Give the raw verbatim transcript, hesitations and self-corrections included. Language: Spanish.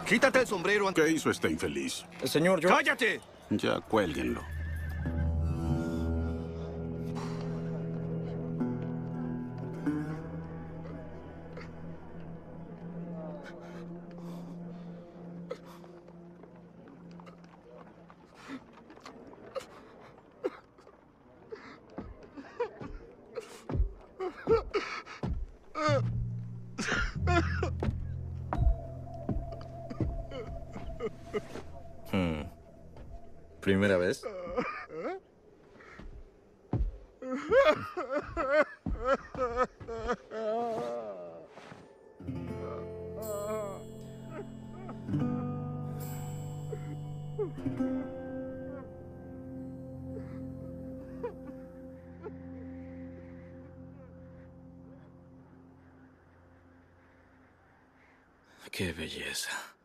Quítate el sombrero antes. ¿Qué hizo este infeliz? Señor, yo... ¡Cállate! Ya cuélguenlo. Hmm. ¿Primera vez? ¡Qué belleza!